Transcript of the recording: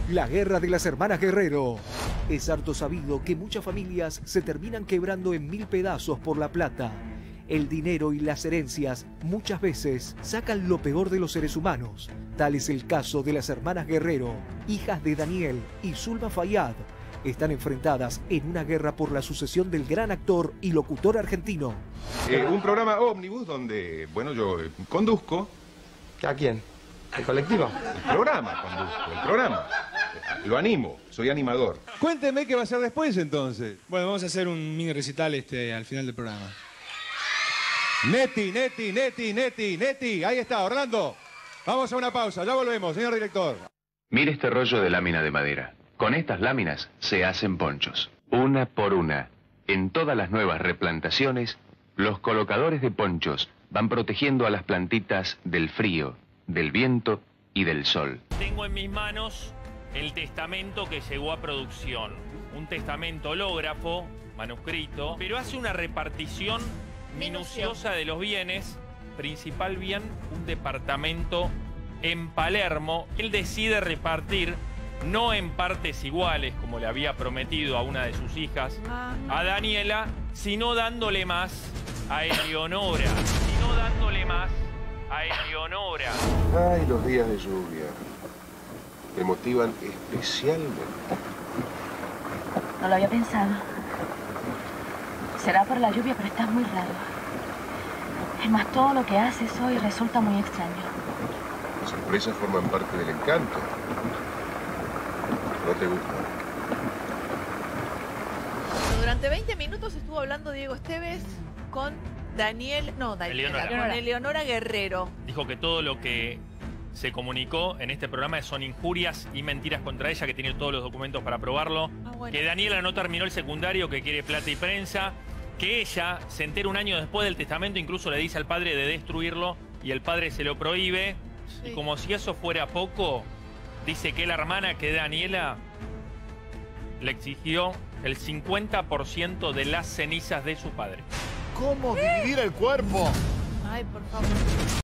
La guerra de las hermanas Guerrero. Es harto sabido que muchas familias se terminan quebrando en 1000 pedazos por la plata. El dinero y las herencias muchas veces sacan lo peor de los seres humanos. Tal es el caso de las hermanas Guerrero, hijas de Daniel y Zulma Fayad. Están enfrentadas en una guerra por la sucesión del gran actor y locutor argentino. Un programa ómnibus donde, bueno, yo conduzco. ¿A quién? ¿El colectivo? El programa conduzco, el programa. Lo animo, soy animador. Cuénteme qué va a ser después entonces. Bueno, vamos a hacer un mini recital al final del programa. Neti, ahí está, Orlando. Vamos a una pausa, ya volvemos, señor director. Mire este rollo de lámina de madera. Con estas láminas se hacen ponchos, una por una. En todas las nuevas replantaciones, los colocadores de ponchos van protegiendo a las plantitas del frío, del viento y del sol. Tengo en mis manos el testamento que llegó a producción. Un testamento hológrafo, manuscrito, pero hace una repartición minuciosa de los bienes. Principal bien, un departamento en Palermo. Él decide repartir, no en partes iguales, como le había prometido a una de sus hijas, a Daniela, sino dándole más a Eleonora. Ay, los días de lluvia. Me motivan especialmente. No lo había pensado. Será por la lluvia, pero estás muy raro. Es más, todo lo que haces hoy resulta muy extraño. Las sorpresas forman parte del encanto. ¿No te gusta? Durante 20 minutos estuvo hablando Diego Esteves con Eleonora Guerrero. Dijo que todo lo que se comunicó en este programa son injurias y mentiras contra ella, que tiene todos los documentos para probarlo. Bueno. Que Daniela no terminó el secundario, que quiere plata y prensa. Que ella se entera un año después del testamento, incluso le dice al padre de destruirlo y el padre se lo prohíbe. Sí. Y como si eso fuera poco, dice que la hermana, que Daniela, le exigió el 50% de las cenizas de su padre. ¿Cómo dividir el cuerpo? Ay, por favor.